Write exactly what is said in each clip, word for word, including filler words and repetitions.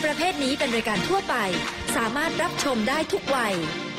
ประเภทนี้เป็นรายการทั่วไปสามารถรับชมได้ทุกวัย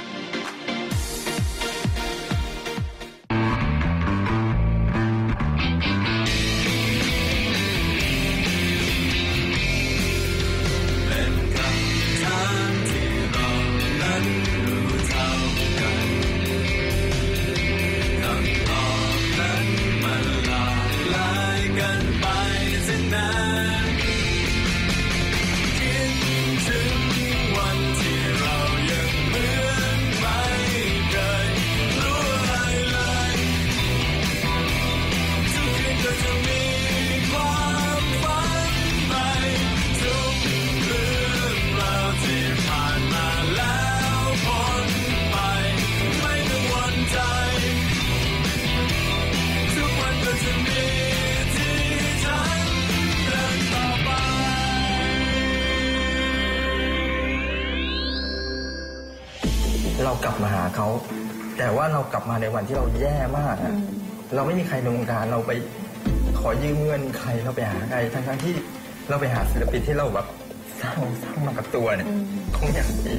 เรากลับมาหาเขาแต่ว่าเรากลับมาในวันที่เราแย่มากอะเราไม่มีใครในวงการเราไปขอยืมเงินใครเราไปหาใครทั้งๆที่เราไปหาศิลปินที่เราแบบสร้างสร้างมากับตัวเนี่ยคงอย่างนี้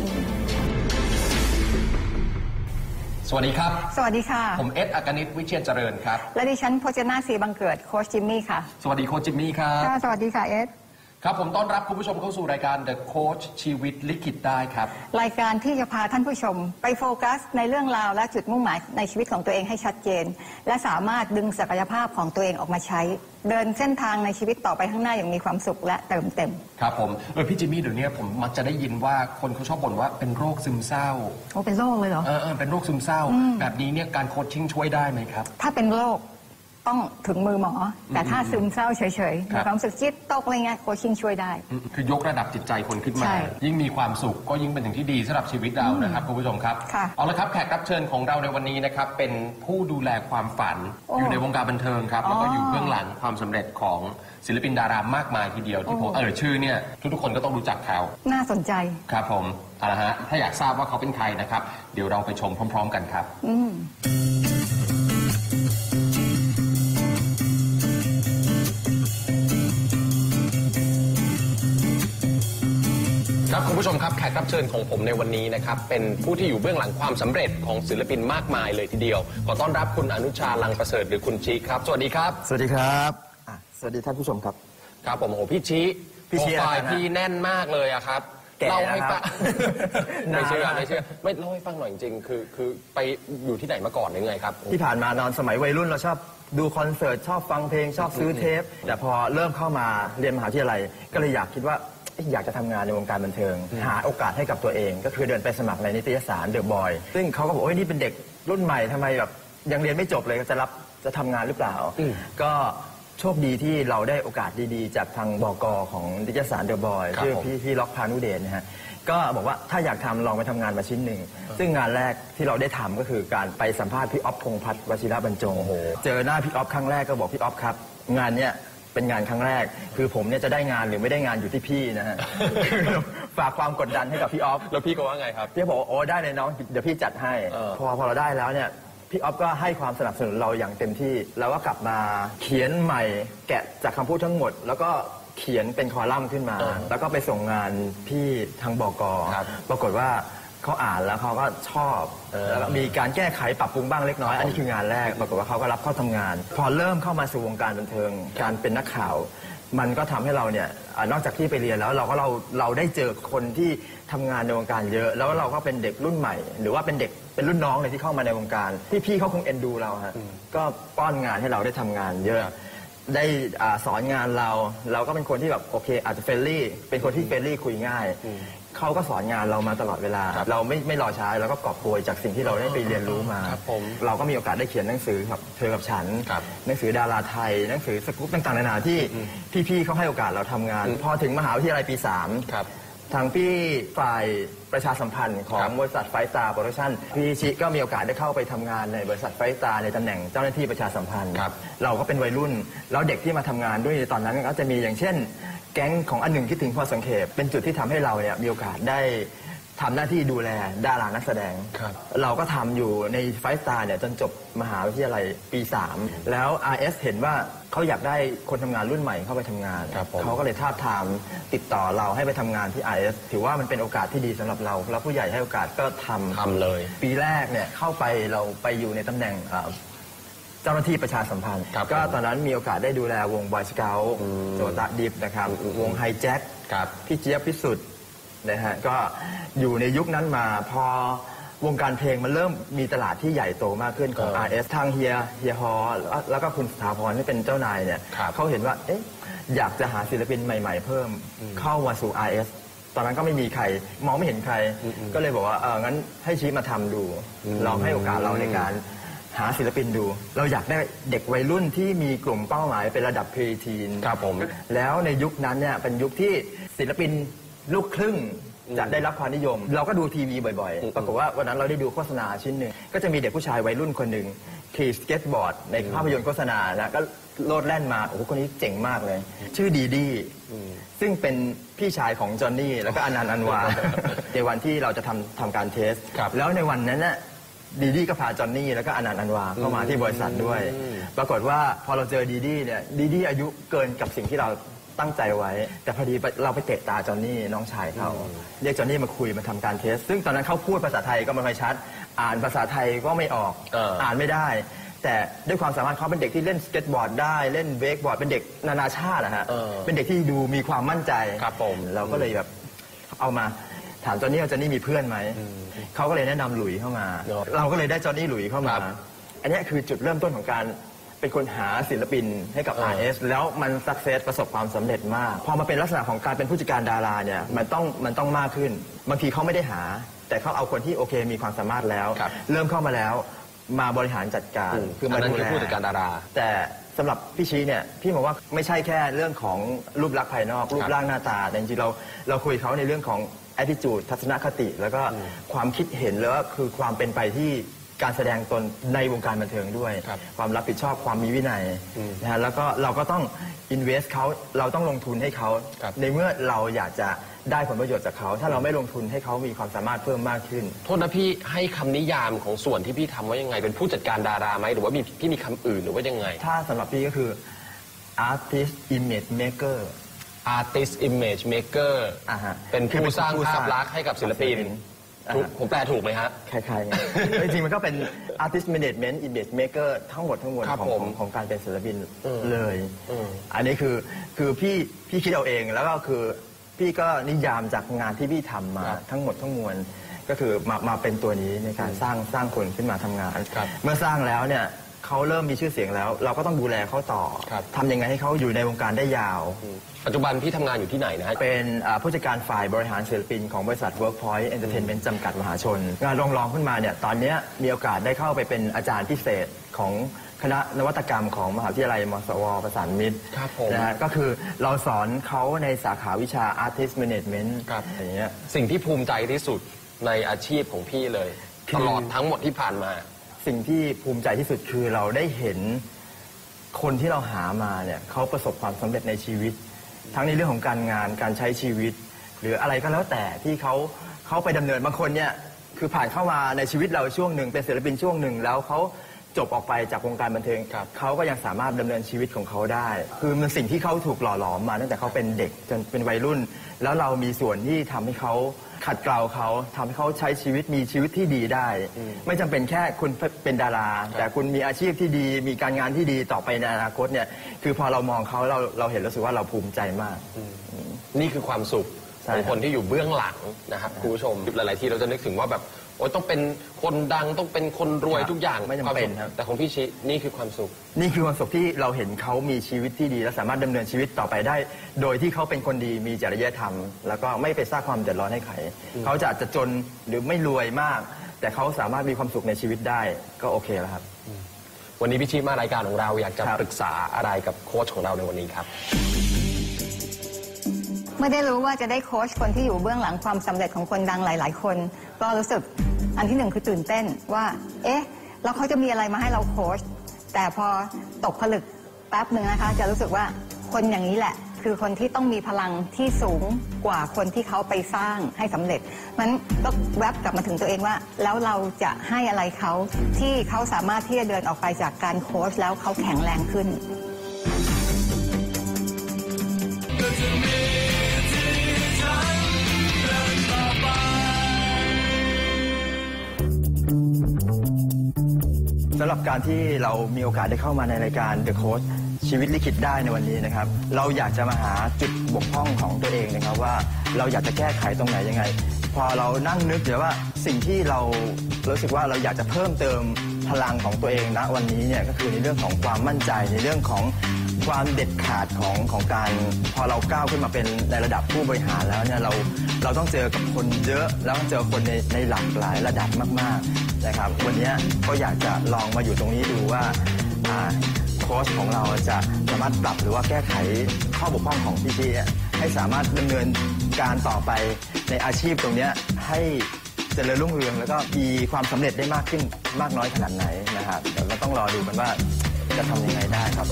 สวัสดีครับสวัสดีค่ะผมเอสอักนิตวิเชียรเจริญครับและดิฉันพจนาศรีบังเกิดโค้ชจิมมี่ค่ะสวัสดีโค้ชจิมมี่ครับค่ะสวัสดีค่ะเอสครับผมต้อนรับคุณผู้ชมเข้าสู่รายการ The Coach ชีวิตลิขิตได้ครับรายการที่จะพาท่านผู้ชมไปโฟกัสในเรื่องราวและจุดมุ่งหมายในชีวิตของตัวเองให้ชัดเจนและสามารถดึงศักยภาพของตัวเองออกมาใช้เดินเส้นทางในชีวิตต่อไปข้างหน้าอย่างมีความสุขและเติมเต็มครับผมเออพี่จิมมี่เดี๋ยวนี้ผมมักจะได้ยินว่าคนเขาชอบบ่นว่าเป็นโรคซึมเศร้าโอ้เป็นโรคเลยเหรอเออเออเป็นโรคซึมเศร้าแบบนี้เนี่ยการโคชชิ่งช่วยได้ไหมครับถ้าเป็นโรคต้องถึงมือหมอแต่ถ้าซึมเศร้าเฉยๆมีความสึกจิตตกอะไรเงี้ยโคชชิ่งช่วยได้คือยกระดับจิตใจคนขึ้นมายิ่งมีความสุขก็ยิ่งเป็นสิ่งที่ดีสำหรับชีวิตเรานะครับคุณผู้ชมครับเอาละครับแขกรับเชิญของเราในวันนี้นะครับเป็นผู้ดูแลความฝันอยู่ในวงการบันเทิงครับแล้วก็อยู่เบื้องหลังความสำเร็จของศิลปินดารามากมายทีเดียวที่ผมเอ่ยชื่อเนี่ยทุกๆคนก็ต้องรู้จักเขาน่าสนใจครับผมเอาละฮะถ้าอยากทราบว่าเขาเป็นใครนะครับเดี๋ยวเราไปชมพร้อมๆกันครับครับคุณผู้ชมครับแขกรับเชิญของผมในวันนี้นะครับเป็นผู้ที่อยู่เบื้องหลังความสำเร็จของศิลปินมากมายเลยทีเดียวขอต้อนรับคุณอนุชาลังประเสริฐหรือคุณชีครับสวัสดีครับสวัสดีครับสวัสดีท่านผู้ชมครับครับผมโอ้พี่ชีพี่ชีพี่แน่นมากเลยอะครับเล่าให้ฟังไม่เชื่อไม่เชื่อไม่เล่าให้ฟังหน่อยจริงๆคือคือไปอยู่ที่ไหนมาก่อนหรือไงครับที่ผ่านมานอนสมัยวัยรุ่นเราชอบดูคอนเสิร์ตชอบฟังเพลงชอบซื้อเทปแต่พอเริ่มเข้ามาเรียนมหาวิทยาลัยก็เลยอยากคิดว่าอยากจะทำงานในวงการบันเทิงหาโอกาสให้กับตัวเองก็คือเดินไปสมัครในนิตยสารเดอะบอยซึ่งเขาก็บอกโอ้ยนี่เป็นเด็กรุ่นใหม่ทำไมแบบยังเรียนไม่จบเลยจะรับจะทำงานหรือเปล่าก็โชคดีที่เราได้โอกาสดีๆจากทางบก.ของนิตยสารเดอะบอยชื่อพี่พี่ล็อกพานุเดชนะฮะก็บอกว่าถ้าอยากทำลองไปทำงานมาชิ้นหนึ่งซึ่งงานแรกที่เราได้ทำก็คือการไปสัมภาษณ์พี่อ๊อฟพงษ์พัฒน์วชิระบรรจงเจอหน้าพี่อ๊อฟครั้งแรกก็บอกพี่อ๊อฟครับงานเนี้ยเป็นงานครั้งแรกคือผมเนี่ยจะได้งานหรือไม่ได้งานอยู่ที่พี่นะฮะฝากความกดดันให้กับพี่อ๊อฟแล้วพี่ก็ว่าไงครับพี่บอกโอ้ได้เลยน้องเดี๋ยวพี่จัดให้พอพอเราได้แล้วเนี่ยพี่อ๊อฟก็ให้ความสนับสนุนเราอย่างเต็มที่เราก็กลับมาเขียนใหม่แกะจากคำพูดทั้งหมดแล้วก็เขียนเป็นคอลัมน์ขึ้นมาแล้วก็ไปส่งงานพี่ทางบก.ปรากฏว่าเขาอ่านแล้วเขาก็ชอบแล้วมีการแก้ไขปรับปรุงบ้างเล็กน้อยอันนี้คืองานแรกปรากฏว่าเขาก็รับเข้าทำงานพอเริ่มเข้ามาสู่วงการบันเทิงการเป็นนักข่าวมันก็ทำให้เราเนี่ยนอกจากที่ไปเรียนแล้วเราก็เราเราได้เจอคนที่ทำงานในวงการเยอะแล้วเราก็เป็นเด็กรุ่นใหม่หรือว่าเป็นเด็กเป็นรุ่นน้องเลยที่เข้ามาในวงการพี่ๆเขาคงเอ็นดูเราฮะก็ป้อนงานให้เราได้ทำงานเยอะได้สอนงานเราเราก็เป็นคนที่แบบโอเคอาจจะเฟรนลี่เป็นคนที่เฟรนลี่คุยง่ายเขาก็สอนงานเรามาตลอดเวลาเราไม่ไม่รอช้าเราก็กอบโกยจากสิ่งที่เราได้ไปเรียนรู้มาเราก็มีโอกาสได้เขียนหนังสือครับเธอกับฉันหนังสือดาราไทยหนังสือสกู๊ปต่างๆนานาที่พี่ๆเขาให้โอกาสเราทำงานพอถึงมหาวิทยาลัยปีสามทางพี่ฝ่ายประชาสัมพันธ์ของบริษัทไฟสตาร์โปรดักชั่นพี่ชิก็มีโอกาสได้เข้าไปทำงานในบริษัทไฟสตาร์ในตำแหน่งเจ้าหน้าที่ประชาสัมพันธ์เราก็เป็นวัยรุ่นแล้วเด็กที่มาทำงานด้วยตอนนั้นก็จะมีอย่างเช่นแก๊งของอันหนึ่งคิดถึงพอสังเขปเป็นจุดที่ทำให้เราเนี่ยมีโอกาสได้ทำหน้าที่ดูแลดารานักแสดงเราก็ทำอยู่ในไฟสตาร์เนี่ยจนจบมหาวิทยาลัยปีสามแล้ว อาร์ เอส เห็นว่าเขาอยากได้คนทำงานรุ่นใหม่เข้าไปทำงานเขาก็เลยท้าบทามติดต่อเราให้ไปทำงานที่ ไอ เอส ถือว่ามันเป็นโอกาสที่ดีสำหรับเราแล้วผู้ใหญ่ให้โอกาสก็ทำทำเลยปีแรกเนี่ยเข้าไปเราไปอยู่ในตำแหน่งเจ้าหน้าที่ประชาสัมพันธ์ก็ตอนนั้นมีโอกาสได้ดูแลวงบอยสเกลโจตะดิบนะครับวงไฮแจ็คพี่เจี๊ยบพิสุทธิ์นะฮะก็อยู่ในยุคนั้นมาพอวงการเพลงมันเริ่มมีตลาดที่ใหญ่โตมากขึ้นของ อาร์ เอส ทางเฮียเฮียฮอแล้วก็คุณสถาพรที่เป็นเจ้านายเนี่ยเขาเห็นว่าเอ๊ะอยากจะหาศิลปินใหม่ๆเพิ่มเข้ามาสู่ อาร์ เอส ตอนนั้นก็ไม่มีใครมองไม่เห็นใครก็เลยบอกว่าเอองั้นให้ชี้มาทำดูเราให้โอกาสเราในการหาศิลปินดูเราอยากได้เด็กวัยรุ่นที่มีกลุ่มเป้าหมายเป็นระดับพรีทีนครับผมแล้วในยุคนั้นเนี่ยเป็นยุคที่ศิลปินลูกครึ่งจะได้รับความนิยมเราก็ดูทีวีบ่อยๆปรากฏว่าวันนั้นเราได้ดูโฆษณาชิ้นหนึ่งก็จะมีเด็กผู้ชายวัยรุ่นคนหนึ่งขี่สเก็ตบอร์ดในภาพยนตร์โฆษณานะก็โลดแล่นมาโอ้โหคนนี้เจ๋งมากเลยชื่อดีดีซึ่งเป็นพี่ชายของจอห์นนี่แล้วก็อนันต์อันวาในวันที่เราจะทำทำการเทสแล้วในวันนั้นน่ะดีดีก็พาจอห์นนี่แล้วก็อนันต์อันวาเข้ามาที่บริษัทด้วยปรากฏว่าพอเราเจอดีดีเนี่ยดีดีอายุเกินกับสิ่งที่เราตั้งใจไว้แต่พอดีเราไปเตะตาจอห์นนี่น้องชายเขาเรียกจอห์นนี่มาคุยมาทำการเทสซึ่งตอนนั้นเขาพูดภาษาไทยก็ไม่ค่อยชัดอ่านภาษาไทยก็ไม่ออกอ่านไม่ได้แต่ด้วยความสามารถเขาเป็นเด็กที่เล่นสเก็ตบอร์ดได้เล่นเวกบอร์ดเป็นเด็กนานาชาตินะฮะเป็นเด็กที่ดูมีความมั่นใจครับผมเราก็เลยแบบเอามาถามจอห์นนี่ว่าจอห์นนี่มีเพื่อนไหมเขาก็เลยแนะนำหลุยเข้ามาเราก็เลยได้จอห์นนี่หลุยเข้ามาอันนี้คือจุดเริ่มต้นของการเป็นคนหาศิลปินให้กับ อาร์ เอส แล้วมันสักเซสประสบความสำเร็จมากพอมาเป็นลักษณะของการเป็นผู้จัดการดาราเนี่ยมันต้องมันต้องมากขึ้นบางทีเขาไม่ได้หาแต่เขาเอาคนที่โอเคมีความสามารถแล้วเริ่มเข้ามาแล้วมาบริหารจัดการคือมาดูแลผู้จัดการดาราแต่สำหรับพี่ชี้เนี่ยพี่มองว่าไม่ใช่แค่เรื่องของรูปลักษณ์ภายนอกรูปร่างหน้าตาแต่จริงๆเราเราคุยเขาในเรื่องของ attitude ทัศนคติแล้วก็ความคิดเห็นแล้วก็คือความเป็นไปที่การแสดงตนในวงการบันเทิงด้วยความรับผิดชอบความมีวินัยนะฮะแล้วก็เราก็ต้อง invest เขาเราต้องลงทุนให้เขาในเมื่อเราอยากจะได้ผลประโยชน์จากเขาถ้าเราไม่ลงทุนให้เขามีความสามารถเพิ่มมากขึ้นโทษนะพี่ให้คำนิยามของส่วนที่พี่ทำว่ายังไงเป็นผู้จัดการดาราไหมหรือว่ามีพี่มีคำอื่นหรือว่ายังไงถ้าสำหรับพี่ก็คือ artist image maker artist image maker เป็นผู้สร้างภาพลักษณ์ให้กับศิลปินผมแปลถูกไหมฮะคล้ายๆจริงๆมันก็เป็น artist management image maker ทั้งหมดทั้งมวลของของการเป็นศิลปินเลยอันนี้คือคือพี่พี่คิดเอาเองแล้วก็คือพี่ก็นิยามจากงานที่พี่ทำมาทั้งหมดทั้งมวลก็คือมามาเป็นตัวนี้ในการสร้างสร้างคนขึ้นมาทำงานเมื่อสร้างแล้วเนี่ยเขาเริ่มมีชื่อเสียงแล้วเราก็ต้องดูแลเขาต่อทำยังไงให้เขาอยู่ในวงการได้ยาวปัจจุบันพี่ทำงานอยู่ที่ไหนนะเป็นผู้จัดการฝ่ายบริหารศิลปินของบริษัท Workpoint Entertainment จำกัดมหาชนงานรองๆขึ้นมาเนี่ยตอนนี้มีโอกาสได้เข้าไปเป็นอาจารย์พิเศษของคณะนวัตกรรมของมหาวิทยาลัยมศว.ประสานมิตรนะฮะก็คือเราสอนเขาในสาขาวิชา Artist Management อย่างเงี้ยสิ่งที่ภูมิใจที่สุดในอาชีพของพี่เลยตลอดทั้งหมดที่ผ่านมาสิ่งที่ภูมิใจที่สุดคือเราได้เห็นคนที่เราหามาเนี่ยเขาประสบความสำเร็จในชีวิตทั้งในเรื่องของการงานการใช้ชีวิตหรืออะไรก็แล้วแต่ที่เขาเขาไปดำเนินบางคนเนี่ยคือผ่านเข้ามาในชีวิตเราช่วงหนึ่งเป็นศิลปินช่วงหนึ่งแล้วเขาจบออกไปจากวงการบันเทิงเขาก็ยังสามารถดำเนินชีวิตของเขาได้คือมันสิ่งที่เขาถูกหล่อหลอมมาตั้งแต่เขาเป็นเด็กจนเป็นวัยรุ่นแล้วเรามีส่วนที่ทำให้เขาขัดเกลาเขาทำให้เขาใช้ชีวิตมีชีวิตที่ดีได้ไม่จำเป็นแค่คุณเป็นดาราแต่คุณมีอาชีพที่ดีมีการงานที่ดีต่อไปในอนาคตเนี่ยคือพอเรามองเขาเราเราเห็นรู้สึกว่าเราภูมิใจมากนี่คือความสุขของคนที่อยู่เบื้องหลังนะครับคุณผู้ชมหลายๆที่เราจะนึกถึงว่าแบบโอ้ต้องเป็นคนดังต้องเป็นคนรวยทุกอย่างไม่จำเป็นครับแต่ของพี่ชินี่คือความสุขนี่คือความสุขที่เราเห็นเขามีชีวิตที่ดีและสามารถดำเนินชีวิตต่อไปได้โดยที่เขาเป็นคนดีมีจริยธรรมแล้วก็ไม่ไปสร้างความเดือดร้อนให้ใครเขาจะอาจจะจนหรือไม่รวยมากแต่เขาสามารถมีความสุขในชีวิตได้ก็โอเคแล้วครับวันนี้พี่ชิมารายการของเราอยากจะปรึกษาอะไรกับโค้ชของเราในวันนี้ครับเมื่อได้รู้ว่าจะได้โค้ชคนที่อยู่เบื้องหลังความสำเร็จของคนดังหลายๆคนก็รู้สึกอันที่หนึ่งคือตื่นเต้นว่าเอ๊ะแล้วเขาจะมีอะไรมาให้เราโค้ชแต่พอตกผลึกแป๊บหนึ่งนะคะจะรู้สึกว่าคนอย่างนี้แหละคือคนที่ต้องมีพลังที่สูงกว่าคนที่เขาไปสร้างให้สำเร็จมันก็แวบกลับมาถึงตัวเองว่าแล้วเราจะให้อะไรเขาที่เขาสามารถที่จะเดินออกไปจากการโค้ชแล้วเขาแข็งแรงขึ้นำหรับการที่เรามีโอกาสได้เข้ามาในรายการ The Coach ชีวิตลิขิตได้ในวันนี้นะครับเราอยากจะมาหาจุดบกพร่องของตัวเองนะครับว่าเราอยากจะแก้ไขตรงไหนยังไงพอเรานั่งนึกเดี๋ยวว่าสิ่งที่เรารู้สึกว่าเราอยากจะเพิ่มเติมพลังของตัวเองณวันนี้เนี่ยก็คือในเรื่องของความมั่นใจในเรื่องของความเด็ดขาดของของการพอเราก้าวขึ้นมาเป็นในระดับผู้บริหารแล้วเนี่ยเราเราต้องเจอกับคนเยอะแล้วเจอคนในในหลากหลายระดับมากๆนะครับวันนี้ก็อยากจะลองมาอยู่ตรงนี้ดูว่าโค้ชของเราจะสามารถปรับหรือว่าแก้ไขข้อบกพร่องของพี่ๆให้สามารถดำเนินการต่อไปในอาชีพตรงนี้ให้เจริญรุ่งเรืองแล้วก็มีความสำเร็จได้มากขึ้นมากน้อยขนาดไหนนะครับเดี๋ยวเราต้องรอดูกันว่าจะทำยังไงได้ครับ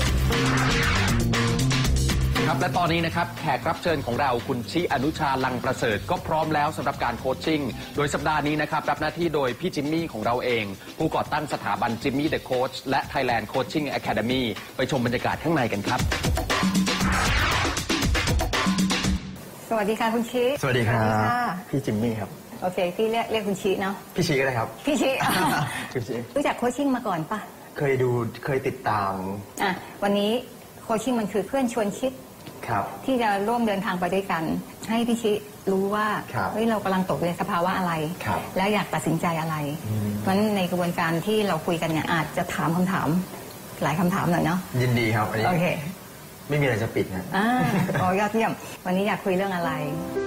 ครับและตอนนี้นะครับแขกรับเชิญของเราคุณชิอนุชาลังประเสริฐก็พร้อมแล้วสำหรับการโคชชิ่งโดยสัปดาห์นี้นะครับรับหน้าที่โดยพี่จิมมี่ของเราเองผู้ก่อตั้งสถาบันจิมมี่เดอะโค้ชและ Thailand Coaching Academy ไปชมบรรยากาศข้างในกันครับสวัสดีค่ะคุณชิสวัสดีครับพี่จิมมี่ครับโอเคพี่เรียกเรียกคุณชิเนาะพี่ชิก็ได้ครับพี่ชิพี่ชิรู้จักโคชชิ่งมาก่อนปะเคยดูเคยติดตามอ่ะวันนี้โคชชิ่งมันคือเพื่อนชวนคิดที่จะร่วมเดินทางไปด้วยกันให้พี่ชิรู้ว่าเฮ้ยเรากำลังตกในสภาวะอะไรแล้วอยากตัดสินใจอะไรเพราะฉะนั้นในกระบวนการที่เราคุยกันเนี่ยอาจจะถามคำถามหลายคำถามหน่อยเนาะยินดีครับอันนี้โอเคไม่มีอะไรจะปิดนะอ่าอ๋อยอดเยี่ยมวันนี้อยากคุยเรื่องอะไร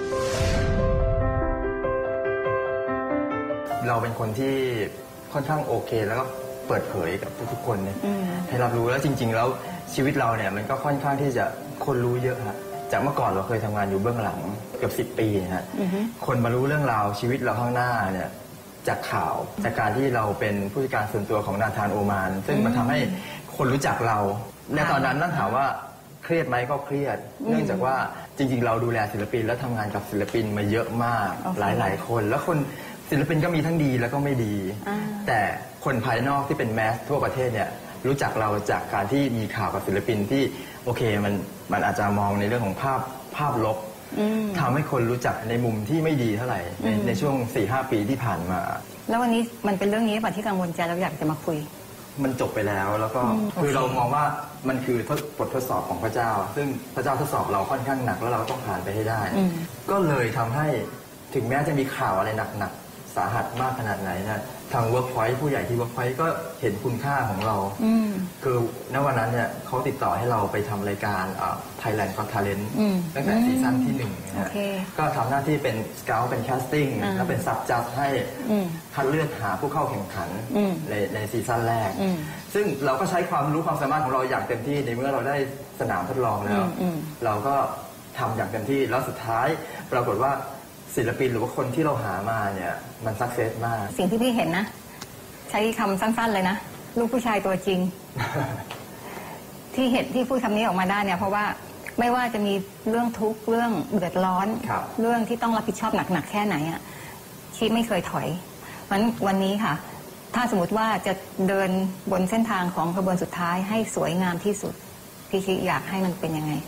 เราเป็นคนที่ค่อนข้างโอเคแล้วก็เปิดเผยกับทุกๆคนเนี่ยให้รับรู้แล้วจริงๆแล้วชีวิตเราเนี่ยมันก็ค่อนข้างที่จะคนรู้เยอะฮะจากเมื่อก่อนเราเคยทำงานอยู่เบื้องหลังเกือบสิบปีนะฮะคนมารู้เรื่องราวชีวิตเราข้างหน้าเนี่ยจากข่าวจากการที่เราเป็นผู้จัดการส่วนตัวของนาธานโอมานซึ่งมันทำให้คนรู้จักเราในตอนนั้นนั่นถามว่าเครียดไหมก็เครียดเนื่องจากว่าจริงๆเราดูแลศิลปินและทำงานกับศิลปินมาเยอะมากหลายๆคนแล้วคนศิลปินก็มีทั้งดีแล้วก็ไม่ดีแต่คนภายนอกที่เป็นแมสทั่วประเทศเนี่ยรู้จักเราจากการที่มีข่าวกับศิลปินที่โอเคมันมันอาจจะมองในเรื่องของภาพภาพลบทำให้คนรู้จักในมุมที่ไม่ดีเท่าไหร่ในในช่วง สี่ห้า ปีที่ผ่านมาแล้ววันนี้มันเป็นเรื่องนี้ป่ะที่กังวลใจเราอยากจะมาคุยมันจบไปแล้วแล้วก็คือเรามองว่ามันคือบททดสอบของพระเจ้าซึ่งพระเจ้าทดสอบเราค่อนข้างหนักแล้วเราต้องผ่านไปให้ได้ก็เลยทำให้ถึงแม้จะมีข่าวอะไรหนักๆสาหัสมากขนาดไหนนะทาง Workpoint ผู้ใหญ่ที่ Workpoint ก็เห็นคุณค่าของเราคือณวันนั้นเนี่ยเขาติดต่อให้เราไปทำรายการ Thailand Got Talent ตั้งแต่ซีซั่นที่หนึ่งนะก็ทำหน้าที่เป็นสเกาต์เป็นแคสติ้งแล้วเป็นซับจัดให้คัดเลือกหาผู้เข้าแข่งขันในในซีซั่นแรกซึ่งเราก็ใช้ความรู้ความสามารถของเราอย่างเต็มที่ในเมื่อเราได้สนามทดลองแล้วเราก็ทำอย่างเต็มที่แล้วสุดท้ายปรากฏว่าศิลปินหรือว่าคนที่เราหามาเนี่ยมันสักเซสมากสิ่งที่พี่เห็นนะใช้คำสั้นๆเลยนะลูกผู้ชายตัวจริง ที่เห็นที่พูดคำนี้ออกมาได้เนี่ยเพราะว่าไม่ว่าจะมีเรื่องทุกข์เรื่องเดือดร้อนเรื่องที่ต้องรับผิดชอบหนักๆแค่ไหนอ่ะชีไม่เคยถอยวันวันนี้ค่ะถ้าสมมติว่าจะเดินบนเส้นทางของขบวนสุดท้ายให้สวยงามที่สุดพี่ชีอยากให้มันเป็นยังไง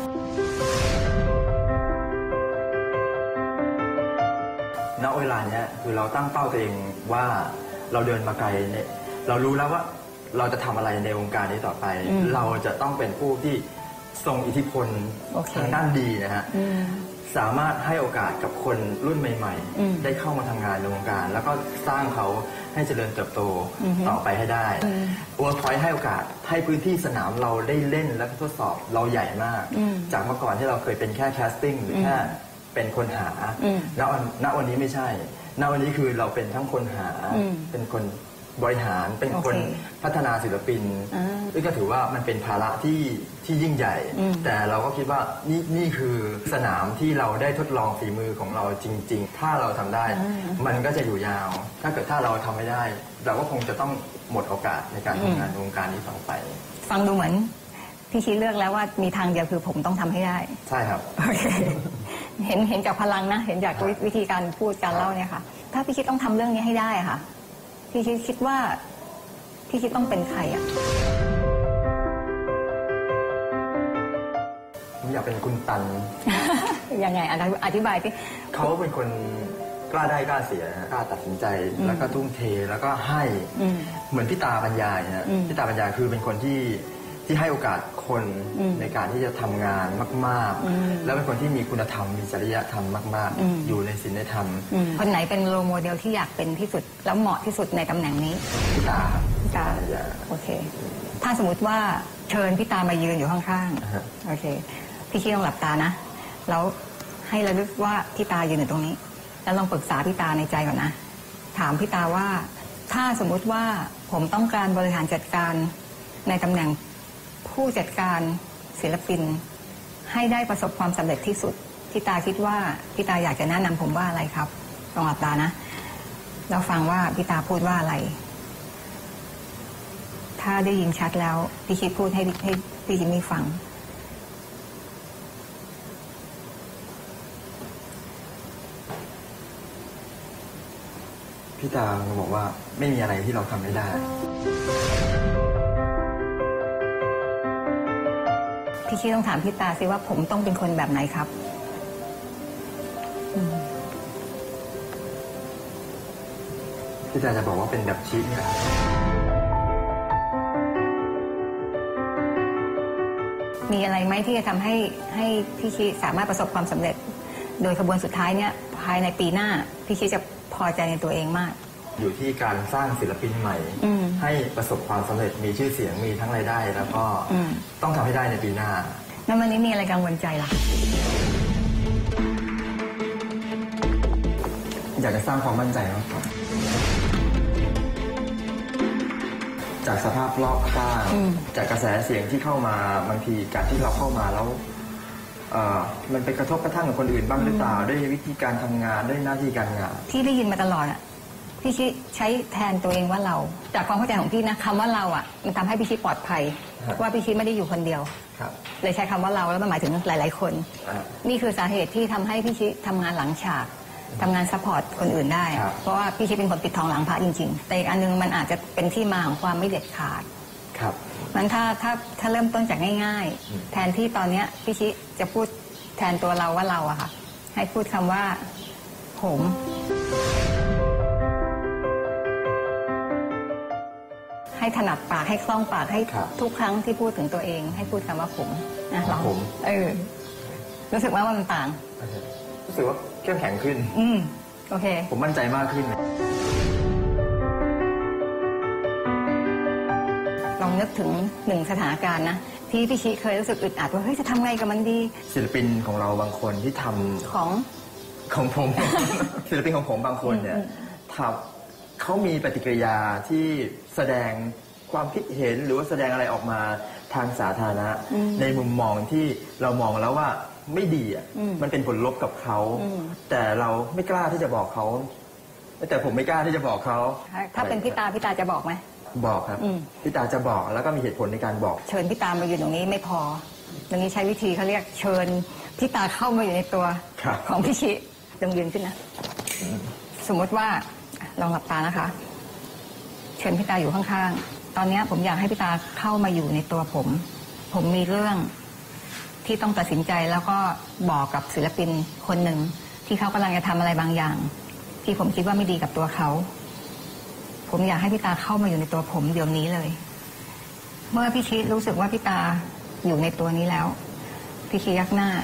ณเวลาเนี้ยคือเราตั้งเป้าตัวเองว่าเราเดินมาไกลเนี่ยเรารู้แล้วว่าเราจะทำอะไรในวงการนี้ต่อไปเราจะต้องเป็นผู้ที่ทรงอิทธิพล okay. ทางด้านดีนะฮะสามารถให้โอกาสกับคนรุ่นใหม่ๆได้เข้ามาทำงานในวงการแล้วก็สร้างเขาให้เจริญเติบโตต่อไปให้ได้Workpointให้โอกาสให้พื้นที่สนามเราได้เล่นและทดสอบเราใหญ่มากจากเมื่อก่อนที่เราเคยเป็นแค่แคสติ้งหรือแค่เป็นคนหาณวันณวันนี้ไม่ใช่ณวันนี้คือเราเป็นทั้งคนหาเป็นคนบริหารเป็นคนพัฒนาศิลปินซึ่งก็ถือว่ามันเป็นภาระที่ที่ยิ่งใหญ่แต่เราก็คิดว่านี่นี่คือสนามที่เราได้ทดลองฝีมือของเราจริงๆถ้าเราทำได้มันก็จะอยู่ยาวถ้าเกิดถ้าเราทำไม่ได้เราก็คงจะต้องหมดโอกาสในการทำงานในวงการนี้ต่อไปฟังดูเหมือนพี่ชี้เลือกแล้วว่ามีทางเดียวคือผมต้องทำให้ได้ใช่ครับโอเคเห็นเห็นจากพลังนะเห็นจากวิธีการพูดการเล่าเนี่ยค่ะถ้าพี่คิดต้องทำเรื่องนี้ให้ได้ค่ะพี่คิดคิดว่าพี่คิดต้องเป็นใครอ่ะผมอยากเป็นคุณตันยังไงอธิบายที่เขาเป็นคนกล้าได้กล้าเสียกล้าตัดสินใจแล้วก็ทุ่มเทแล้วก็ให้เหมือนพี่ตาบรรยายนะพี่ตาบรรยายคือเป็นคนที่ที่ให้โอกาสคนในการที่จะทำงานมากๆแล้วเป็นคนที่มีคุณธรรมมีจริยธรรมมากๆอยู่ในศีลในธรรมคนไหนเป็นโรลโมเดลที่อยากเป็นที่สุดแล้วเหมาะที่สุดในตำแหน่งนี้พี่ตาพี่ตาโอเคถ้าสมมติว่าเชิญพี่ตามายืนอยู่ข้างๆโอเคพี่คิดต้องหลับตานะแล้วให้ระลึกว่าพี่ตายืนอยู่ตรงนี้แล้วลองปรึกษาพี่ตาในใจก่อนนะถามพี่ตาว่าถ้าสมมุติว่าผมต้องการบริหารจัดการในตำแหน่งผู้จัดการศิลปินให้ได้ประสบความสำเร็จที่สุดพี่ตาคิดว่าพี่ตาอยากจะแนะนำผมว่าอะไรครับลองหลับตานะเราฟังว่าพี่ตาพูดว่าอะไรถ้าได้ยินชัดแล้วพี่คิดพูดให้ให้พี่จิมมี่ฟังพี่ตาบอกว่าไม่มีอะไรที่เราทำไม่ได้พี่คิดต้องถามพี่ตาสิว่าผมต้องเป็นคนแบบไหนครับพี่ตาจะบอกว่าเป็นแบบชิคนะมีอะไรไหมที่จะทำให้ให้พี่คิดสามารถประสบความสำเร็จโดยขบวนสุดท้ายเนี่ยภายในปีหน้าพี่คิดจะพอใจในตัวเองมากอยู่ที่การสร้างศิลปินใหม่ให้ประสบความสำเร็จมีชื่อเสียงมีทั้งรายได้แล้วก็ต้องทำให้ได้ในปีหน้าแล้ววันนี้มีอะไรกังวลใจล่ะอยากจะสร้างความมั่นใจมากกว่าจากสภาพรอบข้างจากกระแสเสียงที่เข้ามาบางทีการที่เราเข้ามาแล้วมันไปกระทบกระทั่งกับคนอื่นบ้างหรือเปล่าด้วยวิธีการทำงานด้วยหน้าที่การงานที่ได้ยินมาตลอดอ่ะพี่ชิใช้แทนตัวเองว่าเราจากความเข้าใจของพี่นะคำว่าเราอ่ะมันทำให้พี่ชิปลอดภัยว่าพี่ชิไม่ได้อยู่คนเดียวเลยใช้คำว่าเราแล้วมันหมายถึงหลายๆคนนี่คือสาเหตุที่ทำให้พี่ชิทำงานหลังฉากทำงานซัพพอร์ตคนอื่นได้เพราะว่าพี่ชิเป็นคนปิดทองหลังพระจริงๆแต่อีกอันนึงมันอาจจะเป็นที่มาของความไม่เด็ดขาดมันถ้าถ้าถ้าเริ่มต้นจากง่ายๆแทนที่ตอนเนี้ยพี่ชิจะพูดแทนตัวเราว่าเราอะค่ะให้พูดคำว่าผมให้ถนัดปากให้คล่องปากให้ทุกครั้งที่พูดถึงตัวเองให้พูดคำว่าผมนะลองเออรู้สึกว่ามันต่างรู้สึกว่าเข้มแข็งขึ้นอืมโอเคผมมั่นใจมากขึ้นลองนึกถึงหนึ่งสถานการณ์นะที่พี่ชิเคยรู้สึกอึดอัดว่าเฮ้ยจะทำไงกับมันดีศิลปินของเราบางคนที่ทำของของผม ศิลปินของผมบางคนเนี่ยทำเขามีปฏิกิริยาที่แสดงความคิดเห็นหรือว่าแสดงอะไรออกมาทางสาธารณะในมุมมองที่เรามองแล้วว่าไม่ดีอ่ะมันเป็นผลลบกับเขาแต่เราไม่กล้าที่จะบอกเขาแต่ผมไม่กล้าที่จะบอกเขาถ้าเป็นพี่ตาพี่ตาจะบอกไหมบอกครับพี่ตาจะบอกแล้วก็มีเหตุผลในการบอกเชิญพี่ตามาอยู่ตรงนี้ไม่พอตรงนี้ใช้วิธีเขาเรียกเชิญพี่ตาเข้ามาอยู่ในตัวของพี่ชิลองยืนขึ้นนะสมมติว่าลองหลับตานะคะเชิญพี่ตาอยู่ข้างๆตอนนี้ผมอยากให้พี่ตาเข้ามาอยู่ในตัวผมผมมีเรื่องที่ต้องตัดสินใจแล้วก็บอกกับศิลปินคนหนึ่งที่เขากำลังจะทำอะไรบางอย่างที่ผมคิดว่าไม่ดีกับตัวเขาผมอยากให้พี่ตาเข้ามาอยู่ในตัวผมเดี๋ยวนี้เลยเมื่อพี่ชิรู้สึกว่าพี่ตาอยู่ในตัวนี้แล้วพี่ชิยักหน้า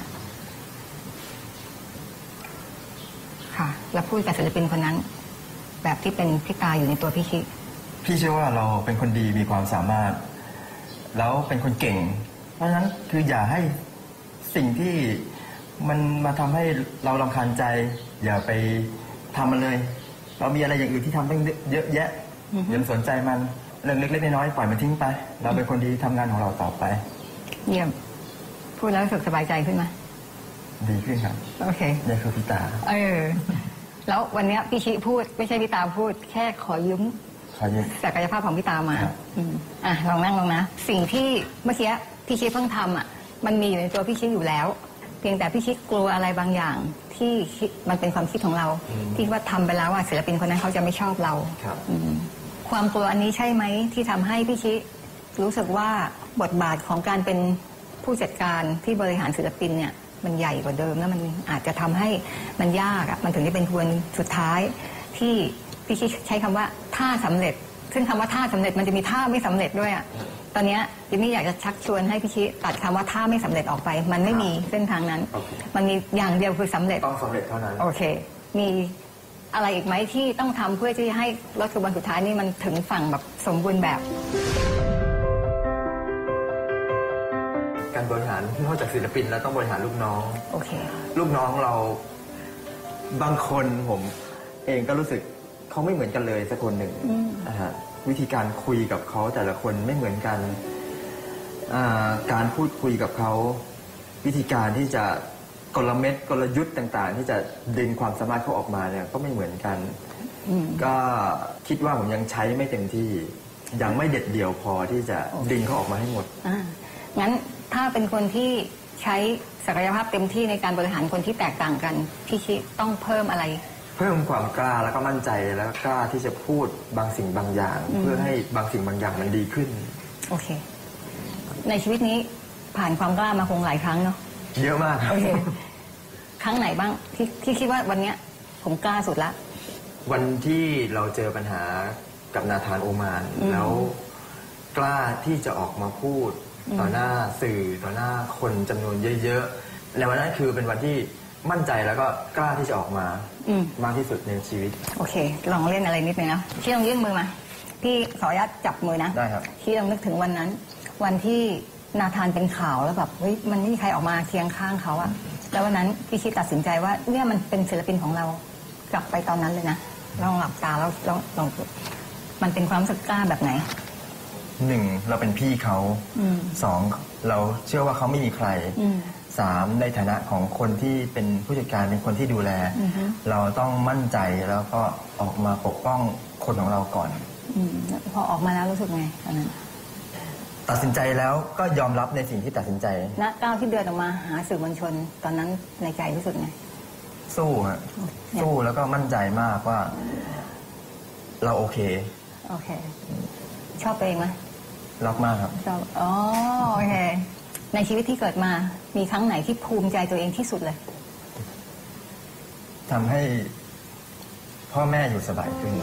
ค่ะแล้วพูดกับศิลปินคนนั้นแบบที่เป็นพี่ตาอยู่ในตัวพี่ชิพี่เชื่อว่าเราเป็นคนดีมีความสามารถแล้วเป็นคนเก่งเพราะฉะนั้นคืออย่าให้สิ่งที่มันมาทำให้เรารำคาญใจอย่าไปทำมันเลยเรามีอะไรอย่างอื่นที่ทำตั้งเยอะแยะอย่าสนใจมันเรื่องเล็กๆน้อยๆปล่อยมันทิ้งไปเราเป็นคนดีทำงานของเราต่อไปเยี่ยมพูดแล้วรู้สึกสบายใจขึ้นไหมดีขึ้นครับโอเคนี่คือพี่ตาเออแล้ววันนี้พี่ชิพูดไม่ใช่พี่ตาพูดแค่ขอยืมศักยภาพของพี่ตามาอ่ะลองนั่งลงนะสิ่งที่เมื่อกี้พี่ชิเพิ่งทำอ่ะมันมีอยู่ในตัวพี่ชิอยู่แล้วเพียงแต่พี่ชิกลัวอะไรบางอย่างที่มันเป็นความคิดของเราที่ว่าทำไปแล้วว่าศิลปินคนนั้นเขาจะไม่ชอบเราความกลัวอันนี้ใช่ไหมที่ทำให้พี่ชิรู้สึกว่าบทบาทของการเป็นผู้จัดการที่บริหารศิลปินเนี่ยมันใหญ่กว่าเดิมแล้วมันอาจจะทำให้มันยากอ่ะมันถึงได้เป็นทวนสุดท้ายที่พี่ชิใช้คำว่าถ้าสำเร็จซึ่งคำว่าถ้าสำเร็จมันจะมีท่าไม่สำเร็จด้วยอ่ะตอนนี้จิมมี่อยากจะชักชวนให้พี่ชิตัดคำว่าถ้าไม่สำเร็จออกไปมันไม่มีเส้นทางนั้น okay. มันมีอย่างเดียวคือสำเร็จต้องสำเร็จเท่านั้นโอเคมีอะไรอีกไหมที่ต้องทำเพื่อที่ให้รถขบวนสุดท้ายนี่มันถึงฝั่งแบบสมบูรณ์แบบการบริหารนอกจากศิลปินแล้วต้องบริหารลูกน้องโอเคลูกน้องเราบางคนผมเองก็รู้สึกเขาไม่เหมือนกันเลยสักคนหนึ่งนะฮะวิธีการคุยกับเขาแต่ละคนไม่เหมือนกันการพูดคุยกับเขาวิธีการที่จะกลเม็ดกลยุทธ์ต่างๆที่จะดึงความสามารถเขาออกมาเนี่ยก็ไม่เหมือนกันก็คิดว่าผมยังใช้ไม่เต็มที่ยังไม่เด็ดเดี่ยวพอที่จะดึงเขาออกมาให้หมดงั้นถ้าเป็นคนที่ใช้ศักยภาพเต็มที่ในการบริหารคนที่แตกต่างกันพี่ชิต้องเพิ่มอะไรเพิ่มความกล้าแล้วก็มั่นใจแล้วกล้าที่จะพูดบางสิ่งบางอย่างเพื่อให้บางสิ่งบางอย่างมันดีขึ้นโอเคในชีวิตนี้ผ่านความกล้ามาคงหลายครั้งเนาะเยอะมากโอเคครั้งไหนบ้างที่ที่คิดว่าวันนี้ผมกล้าสุดละวันที่เราเจอปัญหากับนาธานโอมานแล้วกล้าที่จะออกมาพูดต่อหน้าสื่อต่อหน้าคนจำนวนเยอะๆในวันนั้นคือเป็นวันที่มั่นใจแล้วก็กล้าที่จะออกมามากที่สุดในชีวิตโอเคลองเล่นอะไรนิดนึงนะพี่ลองยื่นมือมาพี่ขออนุญาตจับมือนะได้ครับพี่ลองนึกถึงวันนั้นวันที่นาธานเป็นข่าวแล้วแบบเฮ้ยมันไม่มีใครออกมาเคียงข้างเขาอะแล้ววันนั้นพี่คิดตัดสินใจว่าเนี่ยมันเป็นศิลปินของเรากลับไปตอนนั้นเลยนะลองหลับตาแล้วลองลองมันเป็นความสึกกล้าแบบไหนหนึ่งเราเป็นพี่เขาสองเราเชื่อว่าเขาไม่มีใครสามในฐานะของคนที่เป็นผู้จัดการเป็นคนที่ดูแลเราต้องมั่นใจแล้วก็ออกมาปกป้องคนของเราก่อนพอออกมาแล้วรู้สึกไงตอนนั้นตัดสินใจแล้วก็ยอมรับในสิ่งที่ตัดสินใจณก้าวที่เดินออกมาหาสื่อมวลชนตอนนั้นในใจรู้สึกไงสู้ฮะสู้แล้วก็มั่นใจมากว่าเราโอเคโอเคชอบตัวเองไหมรักมากครับชอบอ๋อโอเคในชีวิตที่เกิดมามีครั้งไหนที่ภูมิใจตัวเองที่สุดเลยทำให้พ่อแม่อยู่สบายขึ้น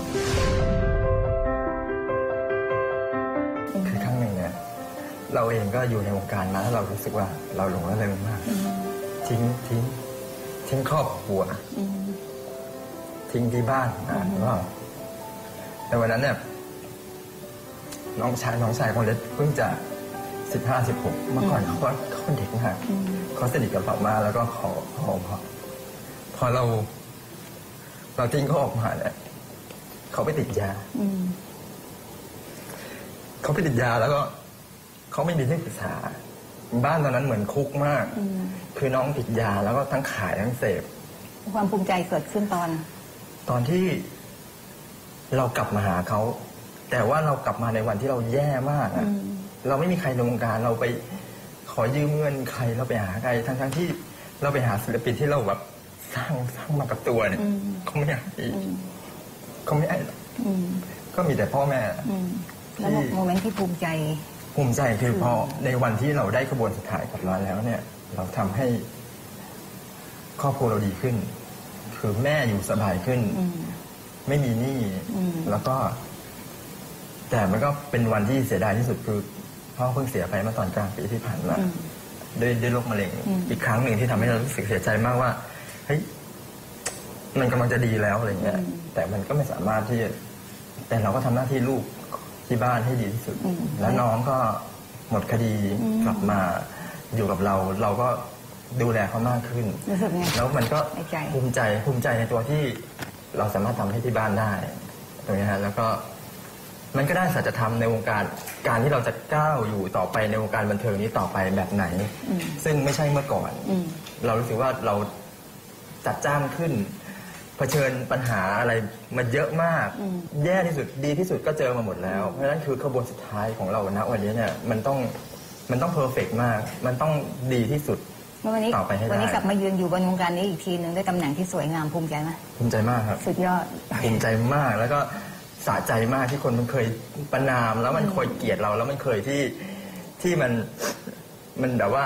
คือครั้งหนึ่งเนี่ยเราเองก็อยู่ในวงการมาแล้วเรารู้สึกว่าเราหลงระเริงมากทิ้งทิ้งทิ้งครอบครัวทิ้งที่บ้านนะว่าแต่วันนั้นเนี่ยน้องชายน้องชายคนเล็กเพิ่งจะสิบห้าสิบหกเมื่อก่อนเขาก็เขาเป็นเด็กมากเขาสนิทกับเรามากแล้วก็ขอขอพอพอเราเราทิ้งเขาออกมาเนี่ยเขาไปติดยาเขาไปติดยาแล้วก็เขาไม่มีที่ปรึกษาบ้านตอนนั้นเหมือนคุกมากคือน้องติดยาแล้วก็ทั้งขายทั้งเสพความภูมิใจเกิดขึ้นตอนตอนที่เรากลับมาหาเขาแต่ว่าเรากลับมาในวันที่เราแย่มากอะเราไม่มีใครในวงการเราไปขอยืมเงินใครเราไปหาใครทั้งทั้งที่เราไปหาศิลปินที่เราแบบสร้างสร้างมากับตัวเนี่ยเขาไม่ให้เขาไม่ให้ก็มีแต่พ่อแม่แล้วโมเมนต์ที่ภูมิใจภูมิใจคือพอในวันที่เราได้ขบวนสุดท้ายกลับมาแล้วเนี่ยเราทำให้ครอบครัวเราดีขึ้นคือแม่อยู่สบายขึ้นไม่มีหนี้แล้วก็แต่มันก็เป็นวันที่เสียดายที่สุดคือพ่อเพิ่งเสียไปเมื่อตอนกลางปีที่ผ่านมาด้วยด้วยโรคมะเร็งอีกครั้งหนึ่งที่ทำให้เรารู้สึกเสียใจมากว่าเฮ้ยมันกำลังจะดีแล้วอะไรเงี้ยแต่มันก็ไม่สามารถที่แต่เราก็ทำหน้าที่ลูกที่บ้านให้ดีที่สุดแล้วน้องก็หมดคดีกลับมาอยู่กับเราเราก็ดูแลเขามากขึ้นแล้วมันก็ภูมิใจภูมิใจในตัวที่เราสามารถทำให้ที่บ้านได้ตรงนี้ฮะแล้วก็มันก็ได้สัจธรรมในวงการการที่เราจะก้าวอยู่ต่อไปในวงการบันเทิงนี้ต่อไปแบบไหนซึ่งไม่ใช่เมื่อก่อนเรารู้สึกว่าเราจัดจ้านขึ้นเผชิญปัญหาอะไรมาเยอะมากแย่ที่สุดดีที่สุดก็เจอมาหมดแล้วเพราะฉะนั้นคือขบวนสุดท้ายของเราณวันนี้เนี่ยมันต้องมันต้องเพอร์เฟกต์มากมันต้องดีที่สุดต่อไปให้ได้วันนี้กลับมายืนอยู่บนวงการนี้อีกทีหนึ่งด้วยตำแหน่งที่สวยงามภูมิใจไหมภูมิใจมากครับสุดยอดภูมิใจมากแล้วก็สะใจมากที่คนมันเคยประณามแล้วมันเคยเกลียดเราแล้วมันเคยที่ที่มันมันแบบว่า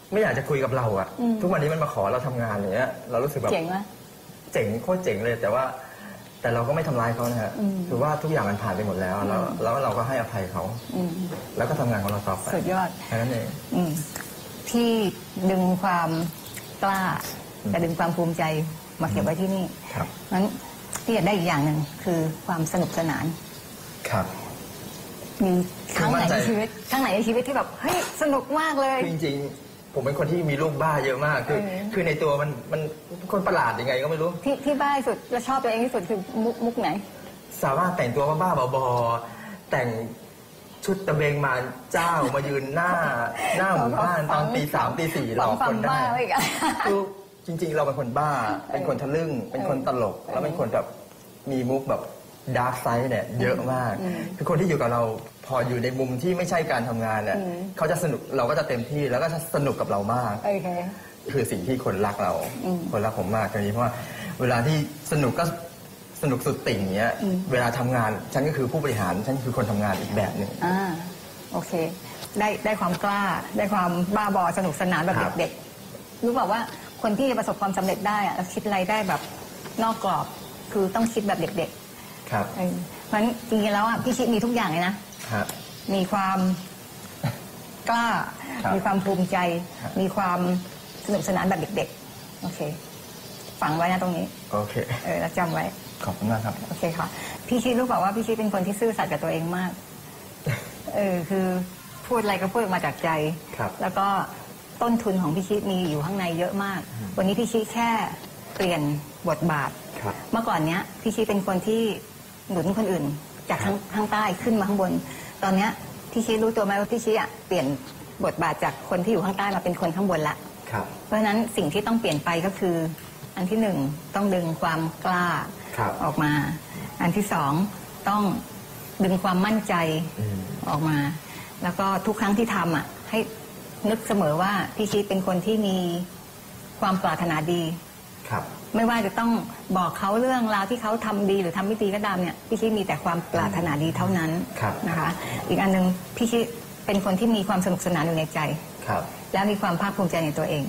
ไม่อยากจะคุยกับเราอะทุกวันนี้มันมาขอเราทำงานอย่างเงี้ยเรารู้สึกแบบเจ๋งไหมเจ๋งโคตรเจ๋งเลยแต่ว่าแต่เราก็ไม่ทำร้ายเขานะฮะคือว่าทุกอย่างมันผ่านไปหมดแล้วแล้วแล้วเราก็ให้อภัยเขาแล้วก็ทำงานของเราต่อไปสุดยอดแค่นั้นเองที่ดึงความกล้าแต่ดึงความภูมิใจมาเก็บไว้ที่นี่งั้นที่อยากได้อีกอย่างหนึ่งคือความสนุกสนานครับมีครั้งไหนในชีวิตครั้งไหนในชีวิตที่แบบเฮ้ยสนุกมากเลยจริงๆผมเป็นคนที่มีลูกบ้าเยอะมากคือคือในตัวมันมันคนประหลาดยังไงก็ไม่รู้ที่ที่บ้าสุดและชอบตัวเองที่สุดคือมุกมุกไหนสามารถแต่งตัวบ้าๆบอๆแต่งชุดตะเบงมาเจ้ามายืนหน้าหน้าหมู่บ้านตอนตีสามตีสี่หลอกคนได้คือจริงๆเราเป็นคนบ้าเป็นคนทะลึ่งเป็นคนตลกแล้วเป็นคนแบบมีมุกแบบดาร์กไซด์เนี่ยเยอะมากคือคนที่อยู่กับเราพออยู่ในมุมที่ไม่ใช่การทำงานเนี่ยเขาจะสนุกเราก็จะเต็มที่แล้วก็จะสนุกกับเรามากคือสิ่งที่คนรักเราคนรักผมมากตรงนี้เพราะว่าเวลาที่สนุกก็สนุกสุดติ่งเนี้ยเวลาทำงานฉันก็คือผู้บริหารฉันคือคนทำงานอีกแบบหนึ่งอ่าโอเคได้ได้ความกล้าได้ความบ้าบอสนุกสนานแบบเด็กๆรู้เปล่าว่าคนที่จะประสบความสำเร็จได้อะคิดอะไรได้แบบนอกกรอบคือต้องคิดแบบเด็กๆครับเพราะฉะนั้นจริงๆแล้วอ่ะพี่ชิดมีทุกอย่างเลยนะมีความกล้ามีความภูมิใจมีความสนุกสนานแบบเด็กๆโอเคฝังไว้นะตรงนี้โอเคเออแล้วจำไว้ขอบคุณมากครับโอเคค่ะพี่ชิดรู้เปล่าว่าพี่ชิดเป็นคนที่ซื่อสัตย์กับตัวเองมากเออคือพูดอะไรก็พูดมาจากใจแล้วก็ต้นทุนของพี่ชิดมีอยู่ข้างในเยอะมากวันนี้พี่ชิดแค่เปลี่ยนบทบาทเมื่อก่อนเนี้ยพี่ชิดเป็นคนที่หนุนคนอื่นจากข้างข้างใต้ขึ้นมาข้างบนตอนเนี้ยพี่ชิดรู้ตัวไหมว่าพี่ชิดอ่ะเปลี่ยนบทบาทจากคนที่อยู่ข้างใต้มาเป็นคนข้างบนละเพราะฉะนั้นสิ่งที่ต้องเปลี่ยนไปก็คืออันที่หนึ่งต้องดึงความกล้าออกมาอันที่สองต้องดึงความมั่นใจออกมาแล้วก็ทุกครั้งที่ทำอ่ะให้นึกเสมอว่าพี่ชิดเป็นคนที่มีความปรารถนาดีไม่ว่าจะต้องบอกเขาเรื่องราวที่เขาทำดีหรือทำไม่ดีก็ตามเนี่ยพี่ชิดมีแต่ความปรารถนาดีเท่านั้นนะคะอีกอันหนึ่งพี่ชิดเป็นคนที่มีความสนุกสนานอยู่ในใจและมีความภาคภูมิใจในตัวเอง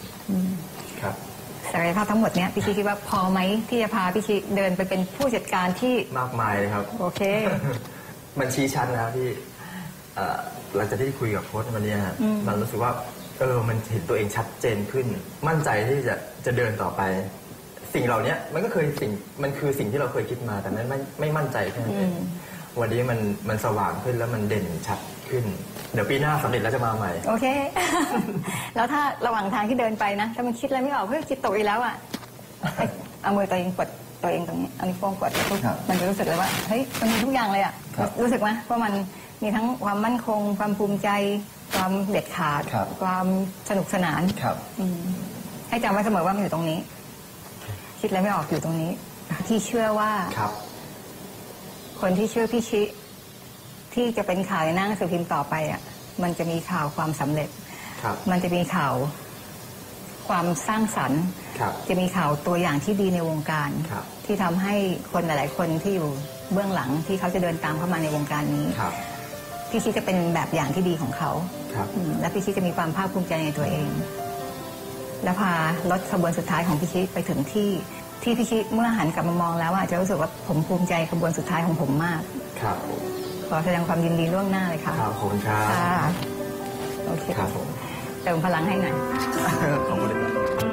ศักยภาพทั้งหมดเนี้ยพี่ชิดคิดว่าพอไหมที่จะพาพี่ชิดเดินไปเป็นผู้จัดการที่มากมายเลยครับโอเคมันชี้ชัดแล้วที่หลังจากที่คุยกับโค้ชวันนี้มันรู้สึกว่าเออมันเห็นตัวเองชัดเจนขึ้นมั่นใจที่จะจะเดินต่อไปสิ่งเหล่านี้มันก็เคยสิ่งมันคือสิ่งที่เราเคยคิดมาแต่ไม่ไม่ไม่มั่นใจแค่นั้นเองวันนี้มันมันสว่างขึ้นแล้วมันเด่นชัดขึ้นเดี๋ยวปีหน้าสำเร็จแล้วจะมาใหม่โอเค แล้วถ้าระหว่างทางที่เดินไปนะถ้ามันคิดอะไรไม่ออกเฮ้ยจิตตกอีกแล้วอ่ะเอามือตัวเองกดตัวเองตรงนี้อันนี้โป้งกดมันจะรู้สึกเลยว่าเฮ้ยมันมีทุกอย่างเลยอ่ะรู้สึกไหมว่ามันมีทั้งความมั่นคงความภูมิใจความเด็ดขาดความสนุกสนานให้จำไว้เสมอว่ามันอยู่ตรงนี้คิดอะไรไม่ออกอยู่ตรงนี้ที่เชื่อว่าคนที่เชื่อพี่ชิที่จะเป็นข่าวในหน้าหนังสือพิมพ์ต่อไปอ่ะมันจะมีข่าวความสำเร็จมันจะมีข่าวความสร้างสรรค์จะมีข่าวตัวอย่างที่ดีในวงการที่ทำให้คนหลายๆคนที่อยู่เบื้องหลังที่เขาจะเดินตามเข้ามาในวงการนี้พี่ชิจะเป็นแบบอย่างที่ดีของเขาและพี่ชิจะมีความภาคภูมิใจในตัวเองและพารถขบวนสุดท้ายของพี่ชิไปถึงที่ที่พี่ชิเมื่อหันกลับมามองแล้วอาจจะรู้สึกว่าผมภูมิใจขบวนสุดท้ายของผมมากครับขอแสดงความยินดีล่วงหน้าเลยค่ะขอบคุณครับโอเคครับผมเติมพลังให้หน่อยขอบคุณครับ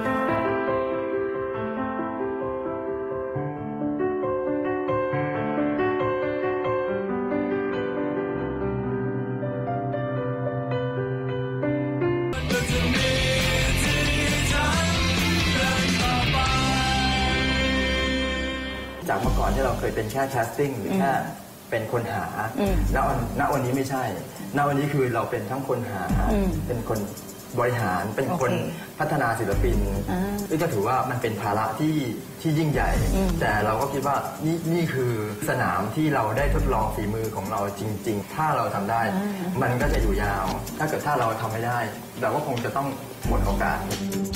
จากเมื่อก่อนที่เราเคยเป็นแค่แคสติ้งหรือแค่เป็นคนหาณวันณวันนี้ไม่ใช่ณวันนี้คือเราเป็นทั้งคนหาเป็นคนบริหารเป็นคนพัฒนาศิลปินนี่ก็ถือว่ามันเป็นภาระที่ที่ยิ่งใหญ่แต่เราก็คิดว่านี่นี่คือสนามที่เราได้ทดลองฝีมือของเราจริงๆถ้าเราทำได้มันก็จะอยู่ยาวถ้าเกิดถ้าเราทำไม่ได้เราก็คงจะต้องหมดโอกาส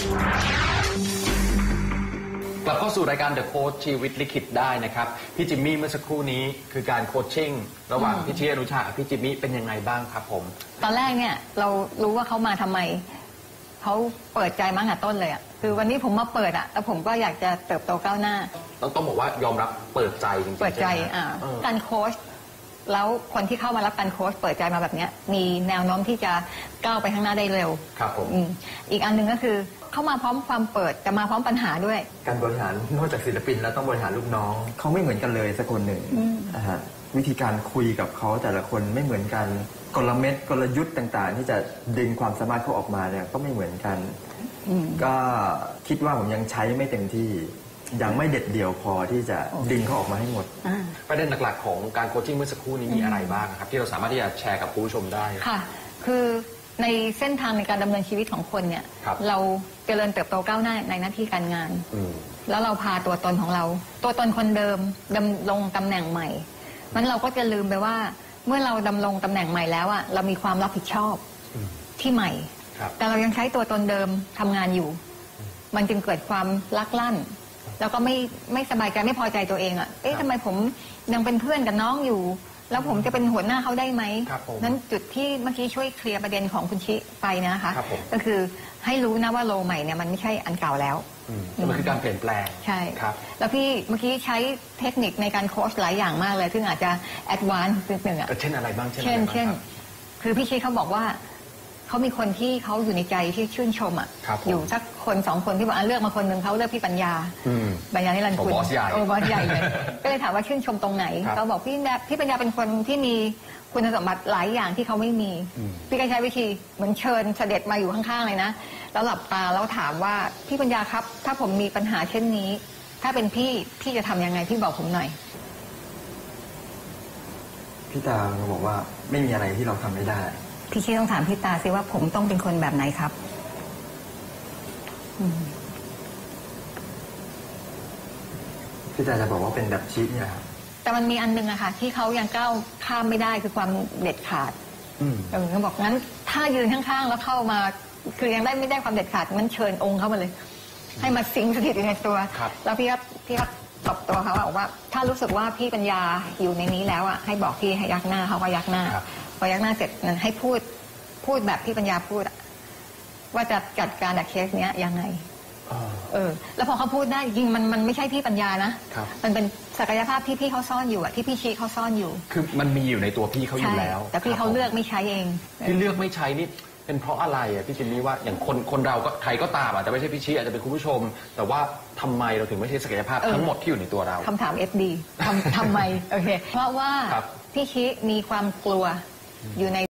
กลับเข้าสู่รายการ The Coach ชีวิตลิขิตได้นะครับพี่จิมมี่เมื่อสักครู่นี้คือการโคชชิ่งระหว่างพี่เชียร์อนุชากับพี่จิมมี่เป็นยังไงบ้างครับผมตอนแรกเนี่ยเรารู้ว่าเขามาทำไมเขาเปิดใจมาตั้งแต่ต้นเลยอ่ะคือวันนี้ผมมาเปิดอ่ะแล้วผมก็อยากจะเติบโตก้าวหน้าต้องต้องบอกว่ายอมรับเปิดใจจริงๆเปิดใจอ่าการโค้ชแล้วคนที่เข้ามารับการโค้ชเปิดใจมาแบบนี้มีแนวโน้มที่จะก้าวไปข้างหน้าได้เร็วครับผมอีกอันหนึ่งก็คือเข้ามาพร้อมความเปิดแต่มาพร้อมปัญหาด้วยการบริหารนอกจากศิลปินแล้วต้องบริหารลูกน้องเขาไม่เหมือนกันเลยสักคนหนึ่งนะฮะวิธีการคุยกับเขาแต่ละคนไม่เหมือนกันกลเม็ดกลยุทธ์ต่างๆที่จะดึงความสามารถเขาออกมาเนี่ยก็ไม่เหมือนกันก็คิดว่าผมยังใช้ไม่เต็มที่ยังไม่เด็ดเดี่ยวพอที่จะดึงเขาออกมาให้หมดประเด็นหลักๆของการโคชชิ่งเมื่อสักครู่นี้มีอะไรบ้างครับที่เราสามารถที่จะแชร์กับผู้ชมได้ค่ะคือในเส้นทางในการดำเนินชีวิตของคนเนี่ยเราเจริญเติบโตก้าวหน้าในหน้าที่การงานแล้วเราพาตัวตนของเราตัวตนคนเดิมดำรงตำแหน่งใหม่มันเราก็จะลืมไปว่าเมื่อเราดำรงตำแหน่งใหม่แล้วอ่ะเรามีความรับผิดชอบที่ใหม่แต่เรายังใช้ตัวตนเดิมทำงานอยู่มันจึงเกิดความลักลั่นแล้วก็ไม่ไม่สบายใจไม่พอใจตัวเองอ่ะเอ๊ะทำไมผมยังเป็นเพื่อนกับน้องอยู่แล้วผมจะเป็นหัวหน้าเขาได้ไหมนั้นจุดที่เมื่อกี้ช่วยเคลียร์ประเด็นของคุณชิไปนะคะก็คือให้รู้นะว่าโลใหม่เนี่ยมันไม่ใช่อันเก่าแล้วมันคือการเปลี่ยนแปลงใช่ครับแล้วพี่เมื่อกี้ใช้เทคนิคในการโค้ชหลายอย่างมากเลยซึ่งอาจจะแอดวานซ์นิดนึงอ่ะเช่นอะไรบ้างเช่นเช่นคือพี่ชิเขาบอกว่าเขามีคนที่เขาอยู่ในใจที่ชื่นชมอ่ะอยู่สักคนสองคนที่บอกเลือกมาคนหนึ่งเขาเลือกพี่ปัญญาปัญญานิรันดร์คุณบอสใหญ่โอ้บอสใหญ่เลยก็เลยถามว่าชื่นชมตรงไหนเขาบอกพี่พี่ปัญญาเป็นคนที่มีคุณสมบัติหลายอย่างที่เขาไม่มีพี่ก็ใช้วิธีเหมือนเชิญเสด็จมาอยู่ข้างๆเลยนะแล้วหลับตาแล้วถามว่าพี่ปัญญาครับถ้าผมมีปัญหาเช่นนี้ถ้าเป็นพี่พี่จะทำยังไงพี่บอกผมหน่อยพี่ตาบอกว่าไม่มีอะไรที่เราทำไม่ได้พี่ชี้ต้องถามพี่ตาสิว่าผมต้องเป็นคนแบบไหนครับพี่ตาจะบอกว่าเป็นแบบชี้เนี่ยครับแต่มันมีอันนึงอะค่ะที่เขายังก้าวข้ามไม่ได้คือความเด็ดขาดเออเขาบอกงั้นถ้ายืนข้างๆแล้วเข้ามาคือยังได้ไม่ได้ความเด็ดขาดงั้นเชิญองค์เข้ามาเลยให้มาสิงสถิตอยู่ในตัวแล้วพี่ก็พี่ก็ตอบตัวเขาบอกว่าถ้ารู้สึกว่าพี่ปัญญาอยู่ในนี้แล้วอะให้บอกพี่ให้ยักหน้าเขาก็ยักหน้าพอยักหน้าเสร็จให้พูดพูดแบบพี่ปัญญาพูดว่าจะจัดการกับเคสเนี้ยยังไงเออแล้วพอเขาพูดได้จริงมันมันไม่ใช่พี่ปัญญานะมันเป็นศักยภาพที่พี่เขาซ่อนอยู่อะที่พี่ชี้เขาซ่อนอยู่คือมันมีอยู่ในตัวพี่เขาอยู่แล้วแต่พี่เขาเลือกไม่ใช้เองที่เลือกไม่ใช้นี่เป็นเพราะอะไรอ่ะพี่จิมมี่ว่าอย่างคนคนเราก็ใครก็ตามอาจจะไม่ใช่พี่ชี้อาจจะเป็นคุณผู้ชมแต่ว่าทำไมเราถึงไม่ใช่ศักยภาพทั้งหมดที่อยู่ในตัวเราคำถาม เอฟ ดี ทำทำไมโอเคเพราะว่าพี่ชี้มีความกลัวอยู่ใน